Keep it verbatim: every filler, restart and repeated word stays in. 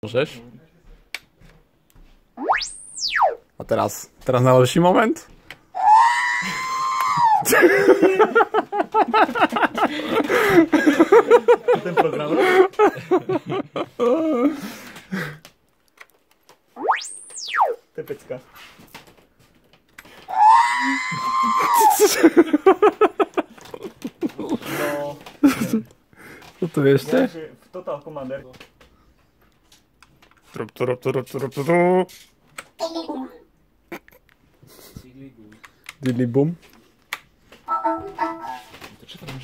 Możesz? A teraz, teraz najlepszy moment. Ten program. Typicka. No. Co tu jeszcze? W Total Commander. Trup, trup, trup, trup, trup. Dilly boom. To czy tam